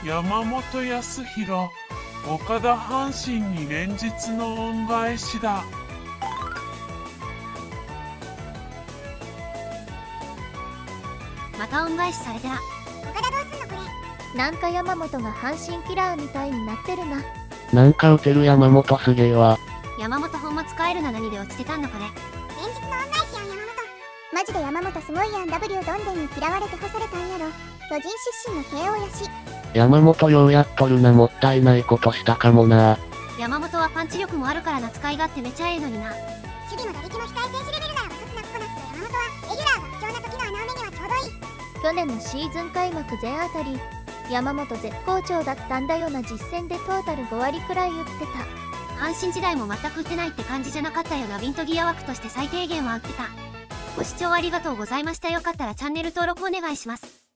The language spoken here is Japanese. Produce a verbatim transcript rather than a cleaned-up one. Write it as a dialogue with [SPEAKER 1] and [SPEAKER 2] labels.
[SPEAKER 1] 山本康弘、岡田阪神に連日の恩返しだ。
[SPEAKER 2] また恩返しされた。
[SPEAKER 3] 岡田どうすんのこれ。
[SPEAKER 4] なんか山本が阪神キラーみたいになってるな。
[SPEAKER 5] なんか打てる山本すげえわ。
[SPEAKER 2] 山本ほんま使えるな。何で落ちてたんだこれ。
[SPEAKER 3] 連日の恩返しやん山本。
[SPEAKER 4] マジで山本すごいやん。 W どんでんに嫌われて干されたんやろ。巨人出身の慶応やし。
[SPEAKER 5] 山本ようやっとるな。もったいないことしたかもな。
[SPEAKER 2] 山本はパンチ力もあるからな。使い勝手めちゃええのにな。
[SPEAKER 3] 守備も打撃も控え選手レベルならそつなくこなす山本はレギュラーが不調な時の穴埋めにはちょうどいい。
[SPEAKER 4] 去年のシーズン開幕前あたり山本絶好調だったんだよな。実戦でトータルごわりくらい打ってた。
[SPEAKER 2] 阪神時代も全く打ってないって感じじゃなかったよな。ビントギア枠として最低限は打ってた。ご視聴ありがとうございました。よかったらチャンネル登録お願いします。